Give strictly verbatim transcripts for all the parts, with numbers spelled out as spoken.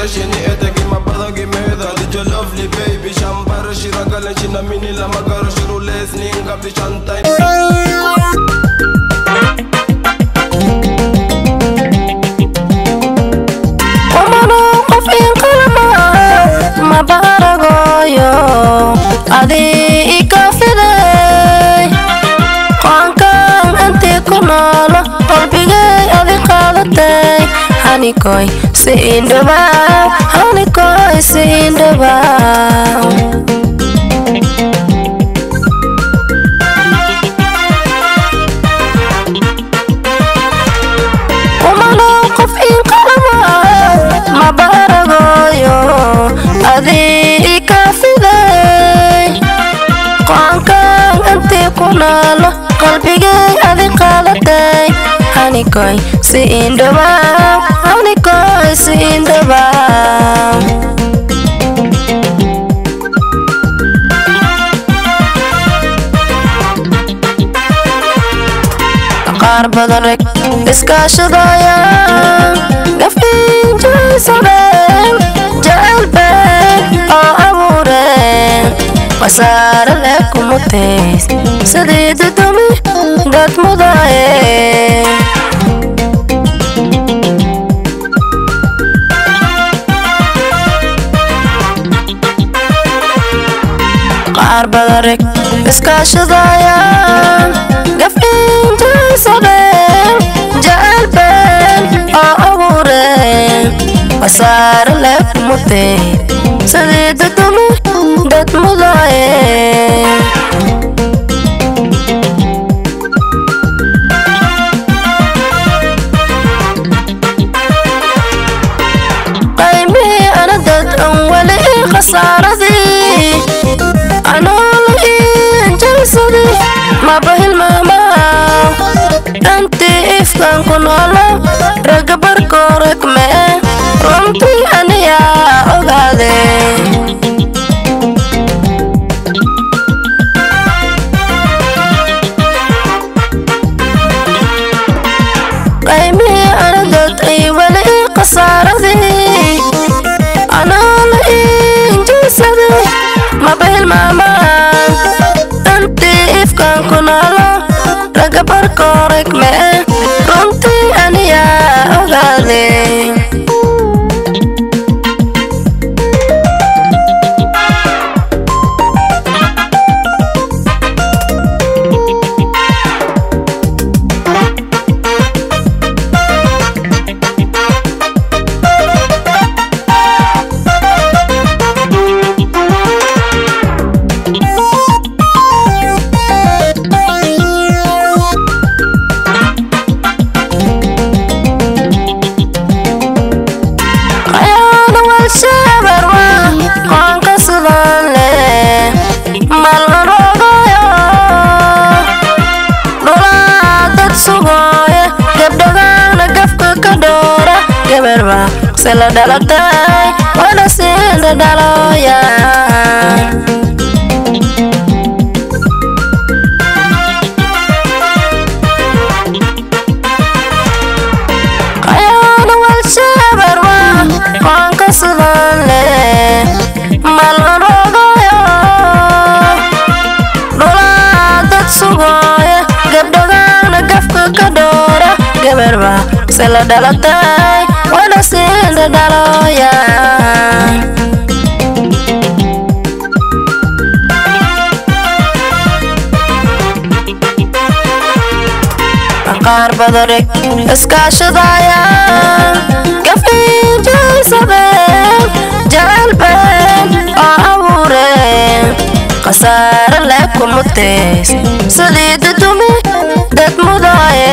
shini eteki mabado gimeda dicho lovely baby shambara shiragala china mini la magaro shiru lesning up the chantai Omano qofin qalma mabaragoyo adi ikafiday qankan anti kunala qalbigay adi qadatay hanikoy sindaba hanikoy sindaba Omano qofin qalma mabaragoyo adi ikafiday qankan anti kunala qalbigay adi qadatay hanikoy sindaba hanikoy sindaba qaar badan rag iskaashadaya gafin jaysadeen jecelbeen oo abuureen wasaare leh kumutays sidii dudumi dad mudaye qaar badan rag iskaashadaya gafin jaysadeen jecelbeen oo abuureen wasaare leh kumutays sidii dudumi dad mudaye qaymihii ana dad an wali khasaaradii anoo ii jalsadii mabahilmaama dhantii ifkan ku noolo ragga barkoorag mee runtii aniyaa ogaade qaymihii ana dad ay wali khasaaradii anoo ii jalsadii mabahilmaama dhantii ifkan ku noolo ragga barkoorag mee runtii aniyaa ogaade sela dhalatay wada senda dhaloya qayana wal shabarwa qanka sudale malorogoyo dola dad sugoya gabdhagana gafka ka dhoora gabarba sela dhalatay wada senda dhaloya qaar badan rag iskaashadaya gafin jaysadeen jecelbeen oo abuureen khasaare leh kumutays sidii dudumi dad mudaye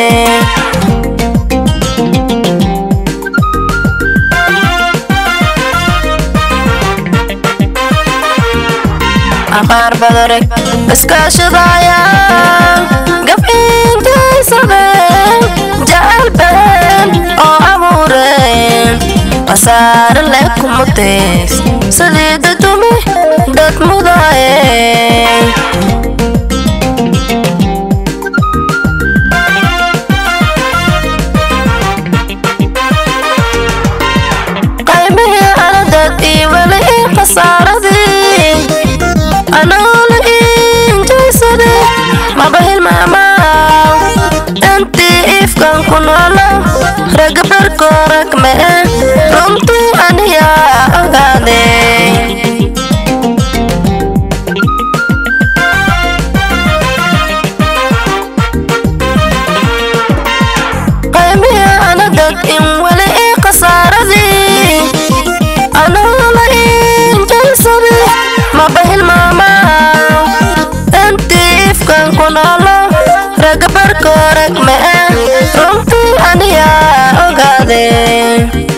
qaar badan rag iskaashadaya gafin jaysadeen jecelbeen oo abuureen khasaare leh kumutays sidii dudumi dad mudaye qaymihii أنا لين جسدي ما بهل ماما أنتي إفكان كنالا رقب الكورك ما رمتي أني يا أغادي قيمي أنا دد إن ولي قصاردي أنا لين جسدي ما بهل ماما أنتي إفكان كنالا رقب الكورك ما رمتي أني يا أغادي